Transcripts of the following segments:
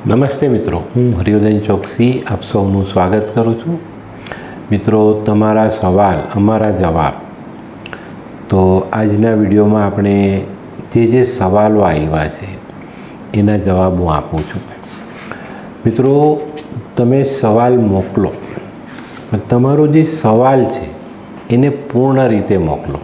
નમસ્તે મિત્રો, હું હરિવર્ધન ચોકસી આપ સૌનું સ્વાગત કરું છું। મિત્રો, તમારા સવાલ અમારા જવાબ। તો આજના વિડીયોમાં આપણે જે સવાલો આવ્યા છે એના જવાબ હું આપું છું। મિત્રો, તમે સવાલ મોકલો, તમારો જે સવાલ છે એને પૂર્ણ રીતે મોકલો।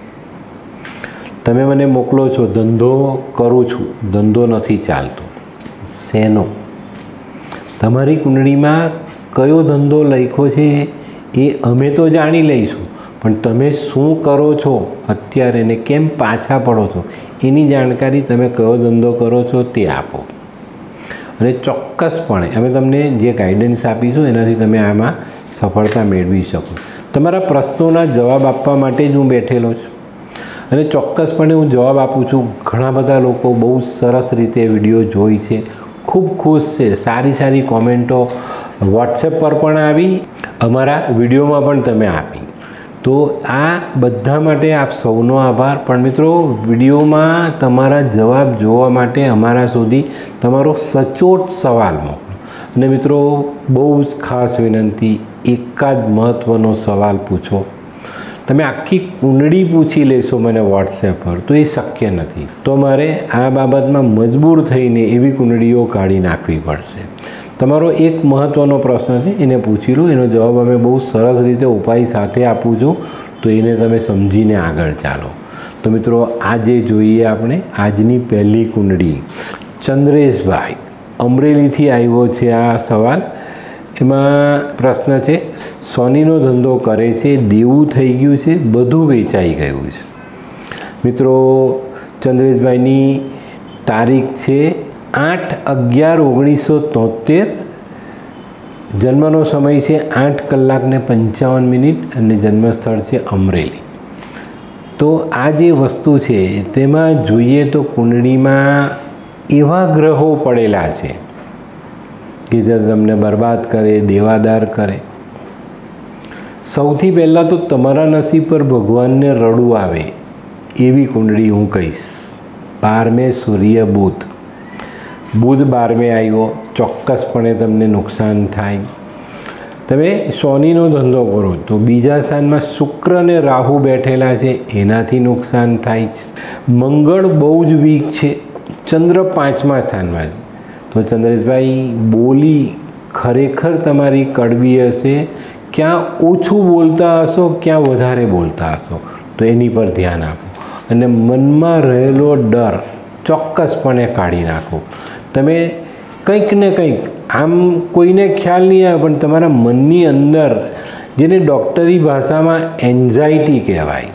તમે મને મોકલો છો ધંધો કરું છું, ધંધો નથી ચાલતો, શેનો? તમારી કુંડળીમાં કયો ધંધો લખ્યો છે એ અમે તો જાણી લઈશું, પણ તમે શું કરો છો અત્યારે ને કેમ પાછા પડો છો એની જાણકારી, તમે કયો ધંધો કરો છો તે આપો। અને ચોક્કસપણે અમે તમને જે ગાઈડન્સ આપીશું એનાથી તમે આમાં સફળતા મેળવી શકો। તમારા પ્રશ્નોના જવાબ આપવા માટે જ હું બેઠેલો છું અને ચોક્કસપણે હું જવાબ આપું છું। ઘણા બધા લોકો બહુ સરસ રીતે વિડીયો જોઈ છે, ખૂબ ખુશ છે, સારી કોમેન્ટો વોટ્સએપ પર પણ આવી, અમારા વિડીયોમાં પણ તમે આપી। તો આ બધા માટે આપ સૌનો આભાર। પણ મિત્રો, વિડીયોમાં તમારા જવાબ જોવા માટે અમારા સુધી તમારો સચોટ સવાલ મોકલો। અને મિત્રો, બહુ જ ખાસ વિનંતી, એકાદ મહત્ત્વનો સવાલ પૂછો। તમે આખી કુંડળી પૂછી લેશો મને વોટ્સએપ પર તો એ શક્ય નથી। તો મારે આ બાબતમાં મજબૂર થઈને એવી કુંડળીઓ કાઢી નાખવી પડશે। તમારો એક મહત્ત્વનો પ્રશ્ન છે એને પૂછી લો, એનો જવાબ અમે બહુ સરસ રીતે ઉપાય સાથે આપું છું, તો એને તમે સમજીને આગળ ચાલો। તો મિત્રો, આજે જોઈએ આપણે આજની પહેલી કુંડળી। ચંદ્રેશભાઈ અમરેલીથી આવ્યો છે આ સવાલ। એમાં પ્રશ્ન છે, સોનીનો ધંધો કરે છે, દેવું થઈ ગયું છે, બધું વેચાઈ ગયું છે। મિત્રો, ચંદ્રેશભાઈની તારીખ છે 8/11/1973, જન્મનો સમય છે 8 કલાક ને 55 મિનિટ અને જન્મસ્થળ છે અમરેલી। તો આ જે વસ્તુ છે તેમાં જોઈએ તો કુંડળીમાં એવા ગ્રહો પડેલા છે કે જે તમને બરબાદ કરે, દેવાદાર કરે। સૌથી પહેલાં તો તમારા નસીબ પર ભગવાનને રડવું આવે એવી કુંડળી હું કહીશ। 12મે સૂર્ય બુધ 12મે આવ્યો, ચોક્કસપણે તમને નુકસાન થાય। તમે સોનીનો ધંધો કરો તો બીજા સ્થાનમાં શુક્ર અને રાહુ બેઠેલા છે, એનાથી નુકસાન થાય છે। મંગળ બહુ જ વીક છે, ચંદ્ર 5મા સ્થાનમાં છે। તો ચંદ્રેશભાઈ, બોલી ખરેખર તમારી કડવી હશે। ક્યાં ઓછું બોલતા હશો, ક્યાં વધારે બોલતા હશો, તો એની પર ધ્યાન આપો અને મનમાં રહેલો ડર ચોક્કસપણે કાઢી નાખો। તમે કંઈક ને કંઈક, આમ કોઈને ખ્યાલ નહીં આવે પણ તમારા મનની અંદર, જેને ડૉક્ટરી ભાષામાં એન્ઝાઇટી કહેવાય,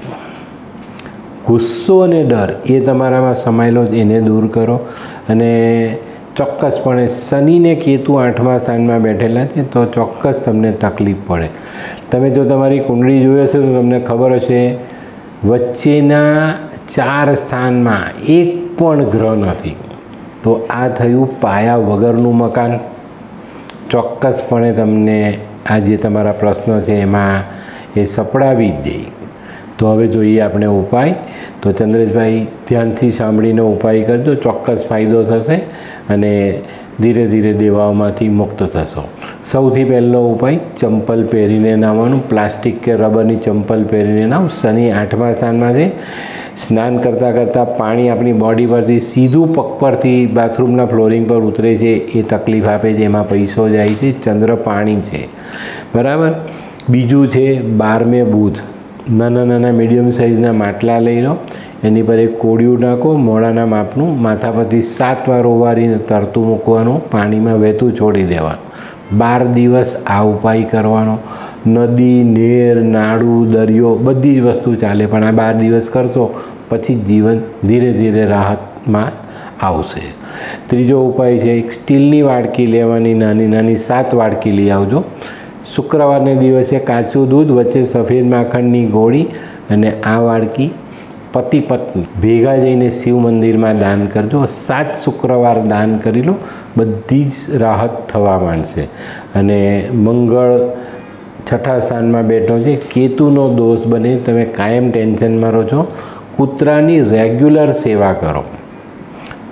ગુસ્સો અને ડર એ તમારામાં સમાયેલો જ, એને દૂર કરો। અને ચોક્કસપણે શનિ ને કેતુ 8મા સ્થાનમાં બેઠેલા છે, તો ચોક્કસ તમને તકલીફ પડે। તમે જો તમારી કુંડળી જોઈ હશે તો તમને ખબર હશે, વચ્ચેના 4 સ્થાનમાં એક પણ ગ્રહ નથી। તો આ થયું પાયા વગરનું મકાન। ચોક્કસપણે તમને આ જે તમારા પ્રશ્નો છે એમાં એ સપડાવી જ દે। તો હવે જોઈએ આપણે ઉપાય। તો ચંદ્રેશભાઈ, ધ્યાનથી સાંભળીને ઉપાય કરજો, ચોક્કસ ફાયદો થશે અને ધીરે ધીરે દેવાઓમાંથી મુક્ત થશો। સૌથી પહેલો ઉપાય, ચંપલ પહેરીને નાહવાનું। પ્લાસ્ટિક કે રબરની ચંપલ પહેરીને નાહો। શનિ 8મા સ્થાનમાં છે, સ્નાન કરતાં પાણી આપણી બોડી પરથી સીધું પગ પરથી બાથરૂમના ફ્લોરિંગ પર ઉતરે છે, એ તકલીફ આપે છે, એમાં પૈસો જાય છે। ચંદ્ર પાણી છે, બરાબર। બીજું છે 12મે બુધ, નાના મીડિયમ સાઇઝના માટલા લઈ લો, એની પર એક કોડિયું નાખો, મોડાના માપનું, માથા પરથી 7 વાર ઓવારીને તરતું મૂકવાનું, પાણીમાં વહેતું છોડી દેવાનું। 12 દિવસ આ ઉપાય કરવાનો। નદી, નેર, નાળું, દરિયો બધી જ વસ્તુ ચાલે, પણ આ 12 દિવસ કરશો પછી જીવન ધીરે ધીરે રાહતમાં આવશે। ત્રીજો ઉપાય છે, એક સ્ટીલની વાડકી લેવાની, નાની 7 વાડકી લઈ આવજો। શુક્રવારને દિવસે કાચું દૂધ, વચ્ચે સફેદ માખણની ગોળી, અને આ વાડકી પતિ પત્ની ભેગા જઈને શિવ મંદિરમાં દાન કરજો। 7 શુક્રવાર દાન કરી લો, બધી જ રાહત થવા માંડશે। અને મંગળ 6ઠા સ્થાનમાં બેઠો છે, કેતુનો દોષ બને, તમે કાયમ ટેન્શનમાં રહો છો। કૂતરાની રેગ્યુલર સેવા કરો,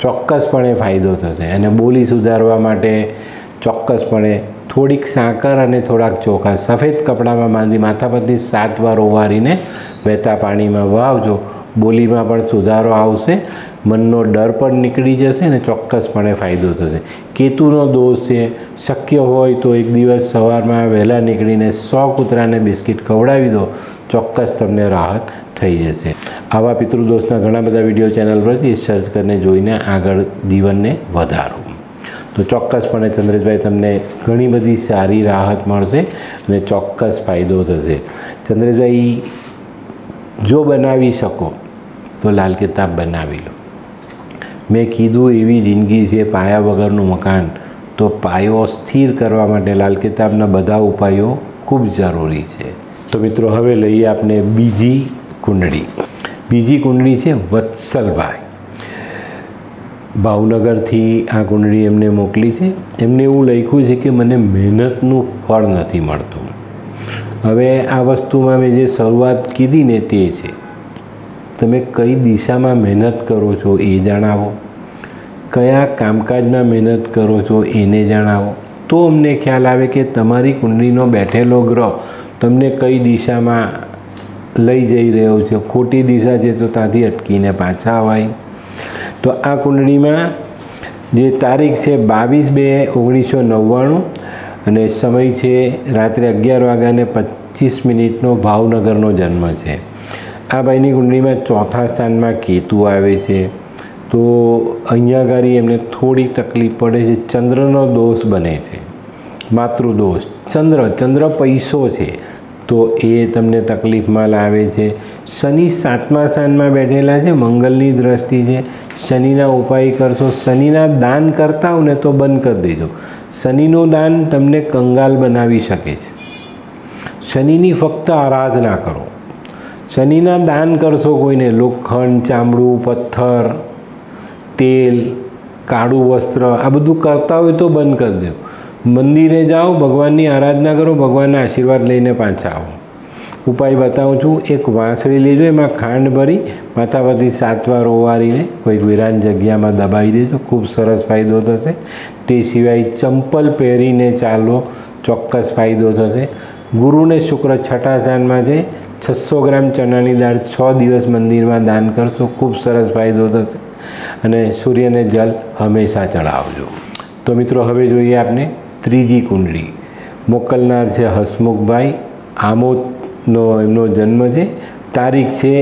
ચોક્કસપણે ફાયદો થશે। અને બોલી સુધારવા માટે ચોક્કસપણે થોડીક સાકર અને થોડાક ચોખા સફેદ કપડામાં બાંધી માથા પરથી 7 વાર ઓવારીને વહેતા પાણીમાં વહાવજો। બોલીમાં પણ સુધારો આવશે, મનનો ડર પણ નીકળી જશે અને ચોક્કસપણે ફાયદો થશે। કેતુનો દોષ છે, શક્ય હોય તો એક દિવસ સવારમાં વહેલા નીકળીને 100 કૂતરાને બિસ્કિટ ખવડાવી દો, ચોક્કસ તમને રાહત થઈ જશે। આવા પિતૃદોષના ઘણા બધા વિડીયો ચેનલ પરથી સર્ચ કરીને જોઈને આગળ જીવનને વધારો। તો ચોક્કસપણે ચંદ્રેશભાઈ તમને ઘણી બધી સારી રાહત મળશે અને ચોક્કસ ફાયદો થશે। ચંદ્રેશભાઈ, જો બનાવી શકો તો લાલ કિતાબ બનાવી લો। મેં કીધું એવી જિંદગી છે પાયા વગરનું મકાન, તો પાયો સ્થિર કરવા માટે લાલ કિતાબના બધા ઉપાયો ખૂબ જરૂરી છે। તો મિત્રો, હવે લઈએ આપણે બીજી કુંડળી। બીજી કુંડળી છે વત્સલભાઈ, ભાવનગરથી આ કુંડળી એમને મોકલી છે। એમને એવું લખ્યું છે કે મને મહેનતનું ફળ નથી મળતું। હવે આ વસ્તુમાં મેં જે શરૂઆત કીધી ને તે છે, તમે કઈ દિશામાં મહેનત કરો છો એ જણાવો, કયા કામકાજમાં મહેનત કરો છો એને જણાવો, તો અમને ખ્યાલ આવે કે તમારી કુંડળીનો બેઠેલો ગ્રહ તમને કઈ દિશામાં લઈ જઈ રહ્યો છે। ખોટી દિશા છે તો ત્યાંથી અટકીને પાછા અવાય। તો આ કુંડળીમાં જે તારીખ છે 22/2/1999 અને સમય છે રાત્રે 11:25 ભાવનગરનો જન્મ છે। આ ભાઈની કુંડળીમાં ચોથા સ્થાનમાં કેતુ આવે છે, તો અહીંયા આગળ એમને થોડી તકલીફ પડે છે। ચંદ્રનો દોષ બને છે, માતૃદોષ। ચંદ્ર પૈસો છે તો એ તમને તકલીફમાં લાવે છે। શનિ 7મા સ્થાનમાં બેઠેલા છે, મંગળની દ્રષ્ટિ છે। શનિના ઉપાય કરશો, શનિના દાન કરતા હો ને તો બંધ કરી દેજો। શનિનું દાન તમને કંગાલ બનાવી શકે છે। શનિની ફક્ત આરાધના કરો। શનિના દાન કરશો કોઈને, લોખંડ, ચામડું, પથ્થર, તેલ, કાળું વસ્ત્ર, આ બધું કરતા હોય તો બંધ કરી દો। મંદિરે જાઓ, ભગવાનની આરાધના કરો, ભગવાનના આશીર્વાદ લઈને પાછા આવો। ઉપાય બતાવું છું। એક વાંસળી લેજો, એમાં ખાંડ ભરી માથા પરથી 7 વાર ઓવારીને કોઈક વિરાન જગ્યામાં દબાવી દેજો, ખૂબ સરસ ફાયદો થશે। તે સિવાય ચંપલ પહેરીને ચાલો, ચોક્કસ ફાયદો થશે। ગુરુને શુક્ર 6ઠા સ્થાનમાં છે, 600 ગ્રામ ચણાની દાળ 6 દિવસ મંદિરમાં દાન કરશો, ખૂબ સરસ ફાયદો થશે। અને સૂર્યને જલ હંમેશા ચડાવજો। તો મિત્રો, હવે જોઈએ આપણે ત્રીજી કુંડળી। મોકલનાર છે હસમુખભાઈ, આમોદનો એમનો જન્મ છે। તારીખ છે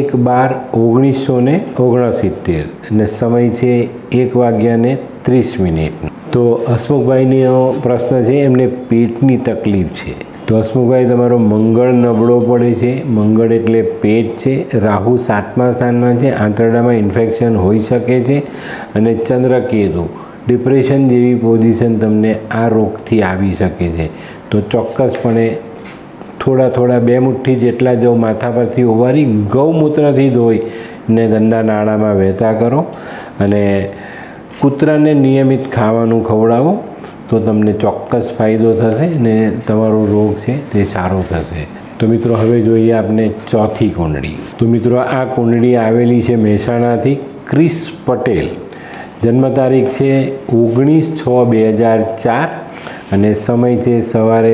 1/12/1969 અને સમય છે 1:30। તો હસમુખભાઈનો પ્રશ્ન છે, એમને પેટની તકલીફ છે। તો હસમુખભાઈ, તમારો મંગળ નબળો પડે છે। મંગળ એટલે પેટ છે। રાહુ 7મા સ્થાનમાં છે, આંતરડામાં ઇન્ફેક્શન હોઈ શકે છે। અને ચંદ્ર કેતુ, ડિપ્રેશન જેવી પોઝિશન તમને આ રોગથી આવી શકે છે। તો ચોક્કસપણે થોડા 2 મુઠ્ઠી જેટલા જો માથા પરથી ઓવારી ગૌમૂત્રથી ધોઈને ગંદા નાળામાં વહેતા કરો અને કૂતરાને નિયમિત ખાવાનું ખવડાવો, તો તમને ચોક્કસ ફાયદો થશે અને તમારો રોગ છે તે સારો થશે। તો મિત્રો, હવે જોઈએ આપણે ચોથી કુંડળી। તો મિત્રો, આ કુંડળી આવેલી છે મહેસાણાથી। ક્રિસ પટેલ, જન્મ તારીખ છે 19/6/2004 અને સમય છે સવારે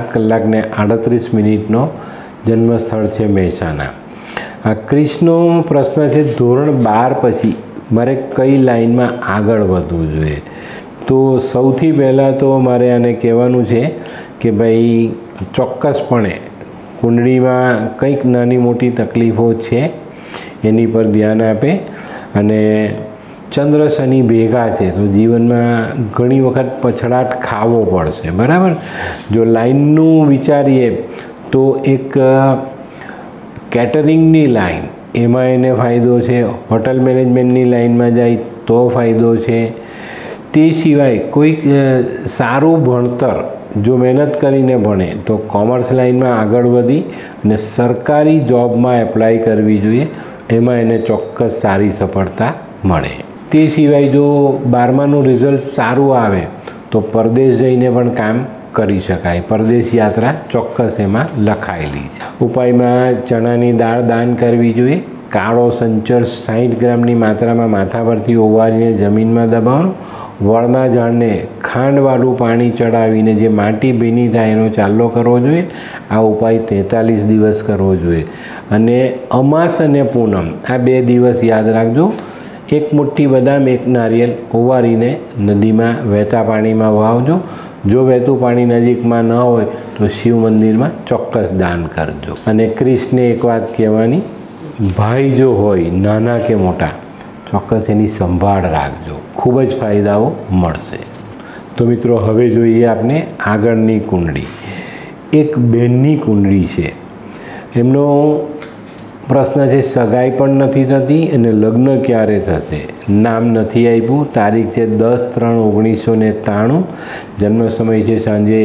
7:38 જન્મ સ્થળ છે મહેસાણા। આ ક્રિસનો પ્રશ્ન છે, ધોરણ 12 પછી મારે કઈ લાઈનમાં આગળ વધવું જોઈએ? તો સૌથી પહેલાં તો મારે આને કહેવાનું છે કે ભાઈ, ચોક્કસપણે કુંડળીમાં કંઈક નાની મોટી તકલીફો છે, એની પર ધ્યાન આપે। અને ચંદ્ર શનિ ભેગા છે તો જીવનમાં ઘણી વખત પછડાટ ખાવો પડશે, બરાબર। જો લાઈનનું વિચારીએ તો એક કેટરિંગની લાઈન, એમાં એને ફાયદો છે। હોટલ મેનેજમેન્ટની લાઈનમાં જાય તો ફાયદો છે। તે સિવાય કોઈક સારું ભણતર જો મહેનત કરીને ભણે તો કોમર્સ લાઈનમાં આગળ વધી અને સરકારી જોબમાં એપ્લાય કરવી જોઈએ, એમાં એને ચોક્કસ સારી સફળતા મળે। તે સિવાય જો 12માનું રિઝલ્ટ સારું આવે તો પરદેશ જઈને પણ કામ કરી શકાય। પરદેશ યાત્રા ચોક્કસ એમાં લખાયેલી છે। ઉપાયમાં ચણાની દાળ દાન કરવી જોઈએ, કાળો સંચર 60 ગ્રામની માત્રામાં માથા પરથી ઓવારીને જમીનમાં દબાવવાનું. વળના ઝાડને ખાંડવાળું પાણી ચડાવીને જે માટી ભીની થાય એનો ચાલ્લો કરવો જોઈએ. આ ઉપાય 43 દિવસ કરવો જોઈએ. અને અમાસ અને પૂનમ આ 2 દિવસ યાદ રાખજો. 1 મુઠ્ઠી બદામ 1 નારિયેલ ઓવારીને નદીમાં વહેતા પાણીમાં વહાવજો. જો વહેતું પાણી નજીકમાં ન હોય તો શિવ મંદિરમાં ચોક્કસ દાન કરજો. અને ક્રિસને એક વાત કહેવાની, ભાઈ જો હોય નાના કે મોટા ચોક્કસ એની સંભાળ રાખજો. ખૂબ જ ફાયદાઓ મળશે. તો મિત્રો હવે જોઈએ આપણે આગળની કુંડળી. એક બહેનની કુંડળી છે. એમનો પ્રશ્ન છે સગાઈ પણ નથી થતી અને લગ્ન ક્યારે થશે. નામ નથી આપ્યું. તારીખ છે 10/3/1993. જન્મ સમય છે સાંજે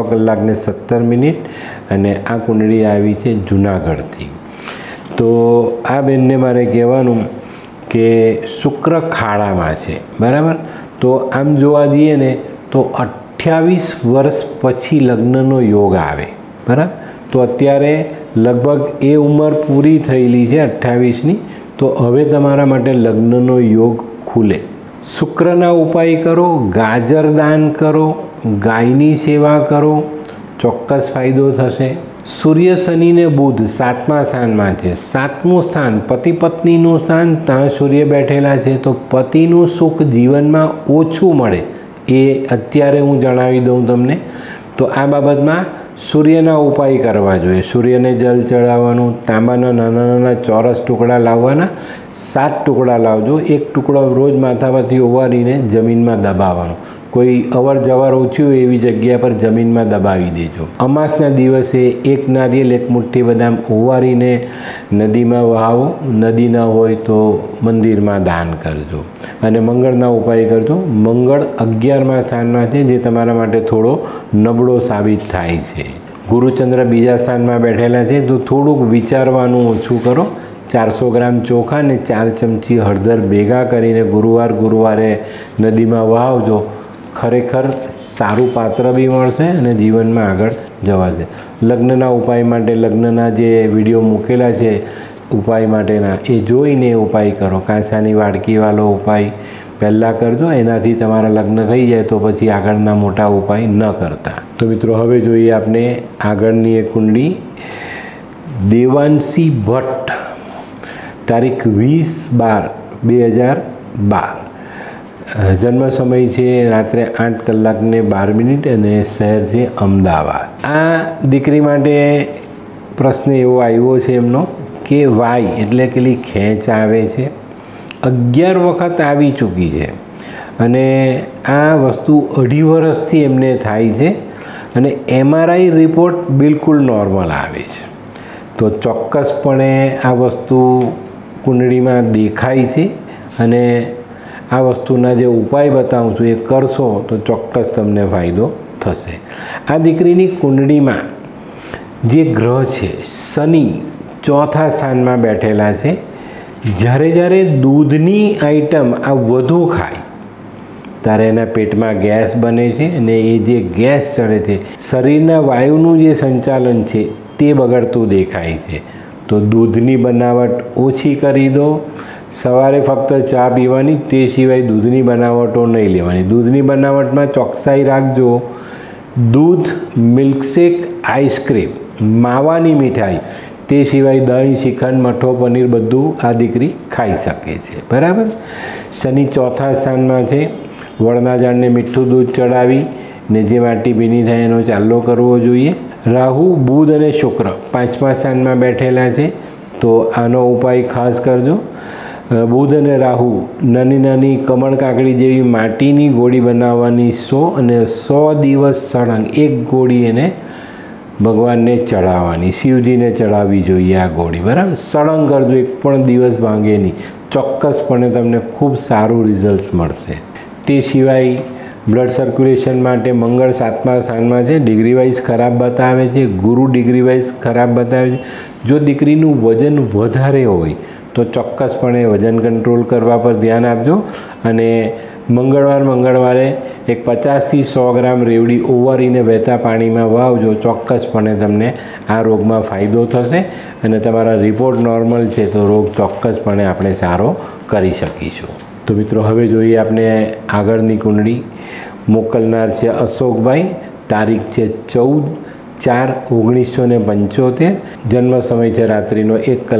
6:17 અને આ કુંડળી આવી છે જૂનાગઢથી. તો આ બેનને મારે કહેવાનું કે શુક્ર ખાડામાં છે, બરાબર. તો આમ જોવા જઈએ ને તો 28 વર્ષ પછી લગ્નનો યોગ આવે, બરાબર. તો અત્યારે લગભગ એ ઉંમર પૂરી થયેલી છે 28ની. તો હવે તમારા માટે લગ્નનો યોગ ખુલે. શુક્રના ઉપાય કરો, ગાજર દાન કરો, ગાયની સેવા કરો, ચોક્કસ ફાયદો થશે. સૂર્ય શનિ ને બુધ 7મા સ્થાનમાં છે. 7મું સ્થાન પતિ પત્નીનું સ્થાન, ત્યાં સૂર્ય બેઠેલા છે. તો પતિનું સુખ જીવનમાં ઓછું મળે એ અત્યારે હું જણાવી દઉં તમને. તો આ બાબતમાં સૂર્યના ઉપાય કરવા જોઈએ. સૂર્યને જલ ચડાવવાનું. તાંબાના નાના નાના ચોરસ ટુકડા લાવવાના. 7 ટુકડા લાવજો. 1 ટુકડો રોજ માથા પરથી ઓવારીને જમીનમાં દબાવવાનો. કોઈ અવર જવર ઓછી હોય એવી જગ્યા પર જમીનમાં દબાવી દેજો. અમાસના દિવસે 1 નારિયેલ 1 મુઠ્ઠી બદામ ઓવારીને નદીમાં વહાવો. નદી ન હોય તો મંદિરમાં દાન કરજો. અને મંગળના ઉપાય કરજો. મંગળ 11મા સ્થાનમાં છે, જે તમારા માટે થોડો નબળો સાબિત થાય છે. ગુરુચંદ્ર 2જા સ્થાનમાં બેઠેલા છે. તો થોડુંક વિચારવાનું ઓછું કરો. 400 ગ્રામ ચોખા અને 4 ચમચી હળદર ભેગા કરીને ગુરુવારે નદીમાં વહાવજો. ખરેખર સારું પાત્ર બી મળશે અને જીવનમાં આગળ જવાશે. લગ્નના ઉપાય માટે લગ્નના જે વિડીયો મૂકેલા છે ઉપાય માટેના, એ જોઈને ઉપાય કરો. કાંસાની વાડકીવાળો ઉપાય પહેલાં કરજો. એનાથી તમારા લગ્ન થઈ જાય તો પછી આગળના મોટા ઉપાય ન કરતા. તો મિત્રો હવે જોઈએ આપણે આગળની એક કુંડળી. દેવાંશી ભટ્ટ, તારીખ 20/12/2012. જન્મ સમય છે રાત્રે 8:12 અને શહેર છે અમદાવાદ. આ દીકરી માટે પ્રશ્ન એવો આવ્યો છે એમનો કે વાય એટલે કે ખેંચ આવે છે. 11 વખત આવી ચૂકી છે અને આ વસ્તુ 2.5 વર્ષથી એમને થાય છે અને MRI રિપોર્ટ બિલકુલ નોર્મલ આવે છે. તો ચોક્કસપણે આ વસ્તુ કુંડળીમાં દેખાય છે અને આ વસ્તુના જે ઉપાય બતાવું છું એ કરશો તો ચોક્કસ તમને ફાયદો થશે. આ દીકરીની કુંડળીમાં જે ગ્રહ છે શનિ 4થા સ્થાનમાં બેઠેલા છે. જ્યારે દૂધની આઈટમ આ વધુ ખાય ત્યારે એના પેટમાં ગેસ બને છે અને એ જે ગેસ ચડે છે શરીરના વાયુનું જે સંચાલન છે તે બગડતું દેખાય છે. તો દૂધની બનાવટ ઓછી કરી દો. સવારે ફક્ત ચા પીવાની, તે સિવાય દૂધની બનાવટો નહીં લેવાની. દૂધની બનાવટમાં ચોકસાઈ રાખજો. દૂધ, મિલ્કશેક, આઈસ્ક્રીમ, માવાની મીઠાઈ, તે સિવાય દહીં, શ્રીખંડ, મઠો, પનીર બધું આ દીકરી ખાઈ શકે છે, બરાબર. શનિ 4થા સ્થાનમાં છે. વળના ઝાડને મીઠું દૂધ ચડાવી ને જે માટી ભીની થાય એનો ચાલ્લો કરવો જોઈએ. રાહુ, બુધ અને શુક્ર 5મા સ્થાનમાં બેઠેલા છે. તો આનો ઉપાય ખાસ કરજો. બુધ અને રાહુ નાની નાની કમળ કાકડી જેવી માટીની ગોળી બનાવવાની 100 અને 100 દિવસ સળંગ 1 ગોળી એને ભગવાનને ચડાવવાની, શિવજીને ચડાવવી જોઈએ આ ગોળી, બરાબર. સળંગ કરજો, એક પણ દિવસ ભાંગે નહીં. ચોક્કસપણે તમને ખૂબ સારું રિઝલ્ટ મળશે. તે સિવાય બ્લડ સર્ક્યુલેશન માટે મંગળ 7મા સ્થાનમાં છે. ડિગ્રી વાઇઝ ખરાબ બતાવે છે. ગુરુ ડિગ્રી વાઇઝ ખરાબ બતાવે છે. જો દીકરીનું વજન વધારે હોય તો ચોક્કસપણે વજન કંટ્રોલ કરવા પર ધ્યાન આપજો અને મંગળવારે એક 50થી 100 ગ્રામ રેવડી ઓવરીને વહેતા પાણીમાં વાવજો. ચોક્કસપણે તમને આ રોગમાં ફાયદો થશે અને તમારા રિપોર્ટ નોર્મલ છે તો રોગ ચોક્કસપણે આપણે સારો કરી શકીશું. તો મિત્રો હવે જોઈએ આપણે આગળની કુંડળી. મોકલનાર છે અશોકભાઈ. તારીખ છે 14/4/1975. જન્મ સમય છે રાત્રિનો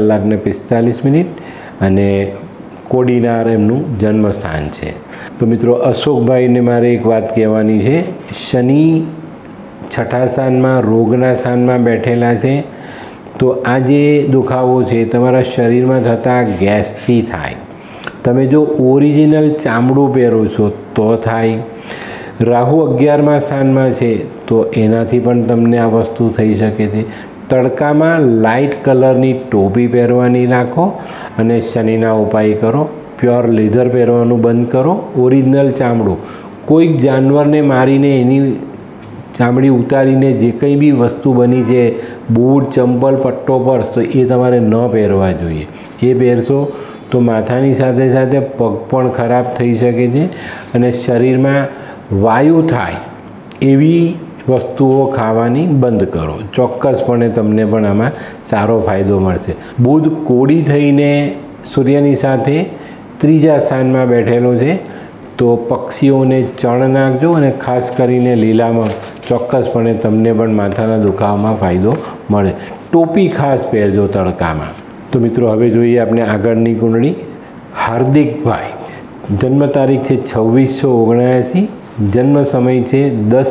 1:45 અને કોડીનાર એમનું જન્મસ્થાન છે. તો મિત્રો અશોકભાઈને મારે એક વાત કહેવાની છે. શનિ 6થા સ્થાનમાં રોગના સ્થાનમાં બેઠેલા છે. તો આ જે દુખાવો છે તમારા શરીરમાં થતા ગેસથી થાય. તમે જો ઓરિજિનલ ચામડું પહેરો છો તો થાય. રાહુ 11મા સ્થાનમાં છે તો એનાથી પણ તમને આ વસ્તુ થઈ શકે છે. તડકામાં લાઇટ કલરની ટોપી પહેરવાની રાખો અને શનિના ઉપાય કરો. પ્યોર લેધર પહેરવાનું બંધ કરો. ઓરિજિનલ ચામડું, કોઈક જાનવરને મારીને એની ચામડી ઉતારીને જે કંઈ બી વસ્તુ બની છે, બૂટ, ચંપલ, પટ્ટો, પર્સ, તો એ તમારે ન પહેરવા જોઈએ. એ પહેરશો તો માથાની સાથે સાથે પગ પણ ખરાબ થઈ શકે છે અને શરીરમાં વાયુ થાય એવી વસ્તુઓ ખાવાની બંધ કરો. ચોક્કસપણે તમને પણ આમાં સારો ફાયદો મળશે. બુધ કોડી થઈને સૂર્યની સાથે 3જા સ્થાનમાં બેઠેલો છે તો પક્ષીઓને ચણ નાખજો અને ખાસ કરીને લીલામાં ચોક્કસપણે તમને પણ માથાના દુખાવામાં ફાયદો મળે. ટોપી ખાસ પહેરજો તડકામાં. તો મિત્રો હવે જોઈએ આપણે આગળની કુંડળી. હાર્દિકભાઈ. જન્મ તારીખ છે 26/6/79. જન્મ સમય છે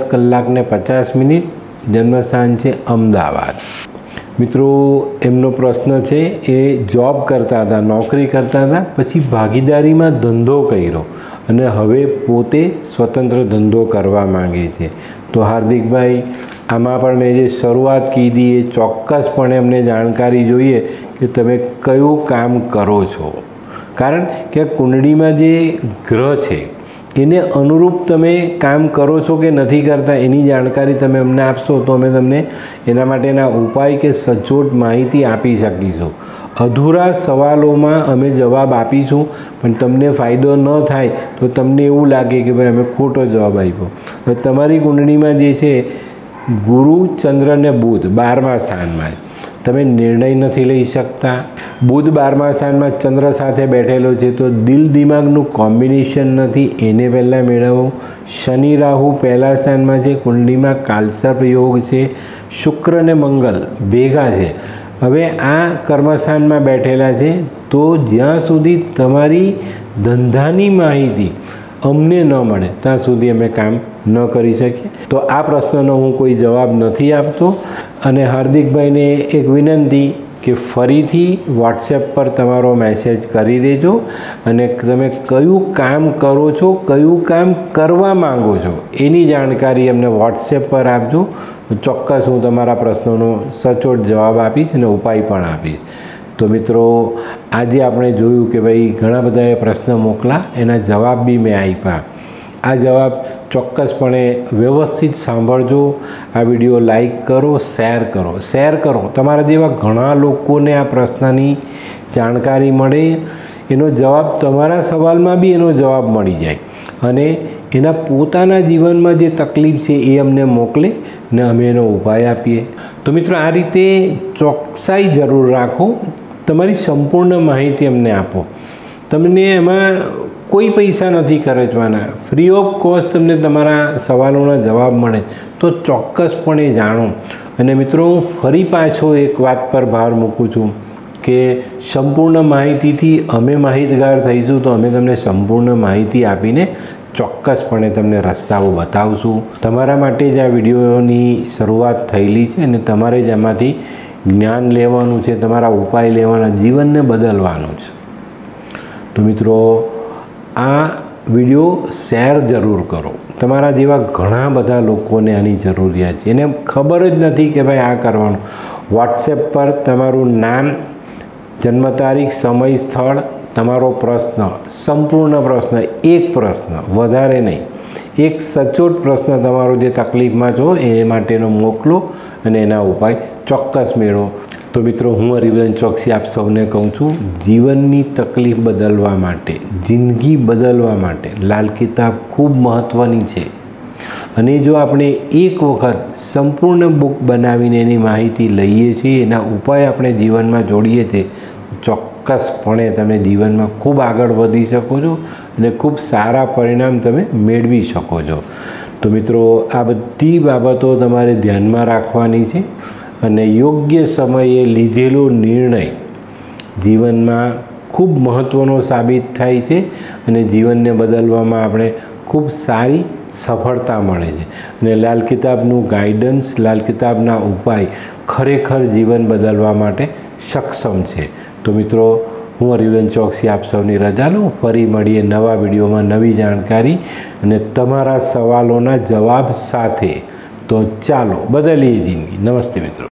10:50. જન્મસ્થાન છે અમદાવાદ. મિત્રો એમનો પ્રશ્ન છે એ જોબ કરતા હતા, નોકરી કરતા હતા, પછી ભાગીદારીમાં ધંધો કર્યો અને હવે પોતે સ્વતંત્ર ધંધો કરવા માંગે છે. તો હાર્દિકભાઈ, આમાં પણ મેં જે શરૂઆત કીધી એ ચોક્કસપણે અમને જાણકારી જોઈએ કે તમે કયું કામ કરો છો. કારણ કે કુંડળીમાં જે ગ્રહ છે એને અનુરૂપ તમે કામ કરો છો કે નથી કરતા એની જાણકારી તમે અમને આપશો તો અમે તમને એના માટેના ઉપાય કે સચોટ માહિતી આપી શકીશું. અધૂરા સવાલોમાં અમે જવાબ આપીશું પણ તમને ફાયદો ન થાય તો તમને એવું લાગે કે ભાઈ અમે ખોટો જવાબ આપ્યો. તો તમારી કુંડળીમાં જે છે ગુરુ, ચંદ્ર અને બુધ 12મા સ્થાનમાં, તમે નિર્ણય નથી લઈ શકતા. બુધ 12મા સ્થાનમાં ચંદ્ર સાથે બેઠેલો છે તો દિલ દિમાગનું કોમ્બિનેશન નથી, એને પહેલાં મેળવો. શનિ રાહુ 1લા સ્થાનમાં છે. કુંડળીમાં કાલસર્પ યોગ છે. શુક્ર અને મંગળ ભેગા છે. હવે આ કર્મસ્થાનમાં બેઠેલા છે તો જ્યાં સુધી તમારી ધંધાની માહિતી અમને ન મળે ત્યાં સુધી અમે કામ ન કરી શકીએ. તો આ પ્રશ્નનો હું કોઈ જવાબ નથી આપતો. અને હાર્દિકભાઈને એક વિનંતી કે ફરીથી વોટ્સએપ પર તમારો મેસેજ કરી દેજો અને તમે કયું કામ કરો છો, કયું કામ કરવા માંગો છો એની જાણકારી અમને વોટ્સએપ પર આપજો. ચોક્કસ હું તમારા પ્રશ્નોનો સચોટ જવાબ આપીશ અને ઉપાય પણ આપીશ. તો મિત્રો, આજે આપણે જોયું કે ભાઈ ઘણા બધાએ પ્રશ્ન મોકલા, એના જવાબ બી મેં આપ્યા. આ જવાબ ચોક્કસપણે વ્યવસ્થિત સાંભળજો. આ વિડીયો લાઈક કરો, શેર કરો. તમારા જેવા ઘણા લોકોને આ પ્રશ્નની જાણકારી મળે, એનો જવાબ તમારા સવાલમાં બી એનો જવાબ મળી જાય અને એના પોતાના જીવનમાં જે તકલીફ છે એ અમને મોકલે ને અમે એનો ઉપાય આપીએ. તો મિત્રો, આ રીતે ચોકસાઈ જરૂર રાખો. તમારી સંપૂર્ણ માહિતી અમને આપો. તમને એમાં કોઈ પૈસા નથી ખર્ચવાના. ફ્રી ઓફ કોસ્ટ તમને તમારા સવાલોના જવાબ મળે તો ચોક્કસપણે જાણો. અને મિત્રો, હું ફરી પાછો એક વાત પર ભાર મૂકું છું કે સંપૂર્ણ માહિતીથી અમે માહિતગાર થઈશું તો અમે તમને સંપૂર્ણ માહિતી આપીને ચોક્કસપણે તમને રસ્તાઓ બતાવશું. તમારા માટે જ આ વિડીયોની શરૂઆત થયેલી છે અને તમારે જ એમાંથી જ્ઞાન લેવાનું છે, તમારા ઉપાય લેવાના, જીવનને બદલવાનું છે. તો મિત્રો, આ વિડીયો શેર જરૂર કરો. તમારા જેવા ઘણા બધા લોકોને આની જરૂરિયાત છે. એને ખબર જ નથી કે ભાઈ આ કરવાનું. વોટ્સએપ પર તમારું નામ, જન્મ તારીખ, સમય, સ્થળ, તમારો પ્રશ્ન, સંપૂર્ણ પ્રશ્ન, એક પ્રશ્ન, વધારે નહીં, એક સચોટ પ્રશ્ન તમારો જે તકલીફમાં છો એ માટેનો મોકલો અને એના ઉપાય ચોક્કસ મેળવો. તો મિત્રો, હું હરિવર્ધન ચોકસી આપ સૌને કહું છું, જીવનની તકલીફ બદલવા માટે, જિંદગી બદલવા માટે લાલ કિતાબ ખૂબ મહત્ત્વની છે. અને જો આપણે એક વખત સંપૂર્ણ બુક બનાવીને એની માહિતી લઈએ છીએ, એના ઉપાય આપણે જીવનમાં જોડીએ છીએ, ચોક્કસપણે તમે જીવનમાં ખૂબ આગળ વધી શકો છો અને ખૂબ સારા પરિણામ તમે મેળવી શકો છો. તો મિત્રો, આ બધી બાબતો તમારે ધ્યાનમાં રાખવાની છે અને યોગ્ય સમયે લીધેલો નિર્ણય જીવનમાં ખૂબ મહત્ત્વનો સાબિત થાય છે અને જીવનને બદલવામાં આપણે ખૂબ સારી સફળતા મળે છે. અને લાલ કિતાબનું ગાઈડન્સ, લાલ કિતાબના ઉપાય ખરેખર જીવન બદલવા માટે સક્ષમ છે. તો મિત્રો, હું હરિવર્ધન ચોકસી આપ સૌની રજા લઉં. ફરી મળીએ નવા વિડીયોમાં નવી જાણકારી અને તમારા સવાલોના જવાબ સાથે. તો ચાલો બદલીએ જિંદગી. નમસ્તે મિત્રો.